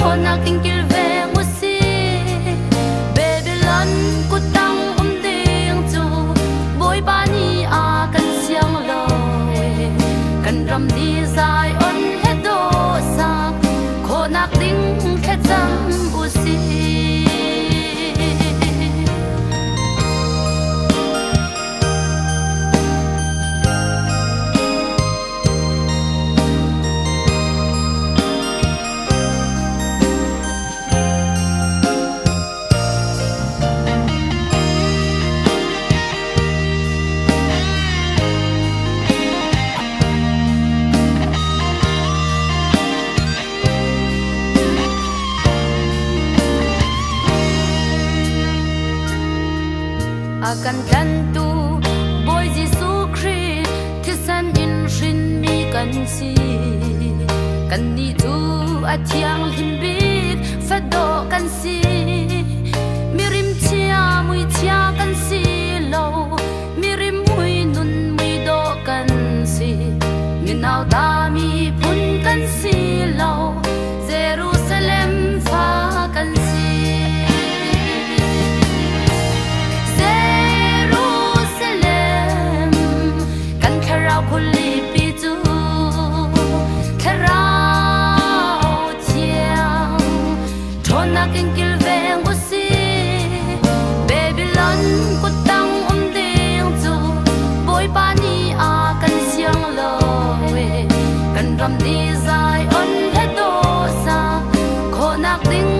Thonak tingkil ve musi Babylon kutang ding chu boy bani a kan siang lo kan ram di zai on hedo sa khonak ding khe cham usi akan tentu boy Giêsu Christ thisan in shin mi kan si kan ni tu athiang lim bik fado kan si mirim chia mui chia kan si lo mirim mui nun mui do kan si minau ta mi pun kan si lo Jerusalem fa kan si Kulli pitu kharao chiang thona kengkil veng usi Babylon kutang ding chu boy pani a kan siang lo kan ram di zai on hedo sa khonak ding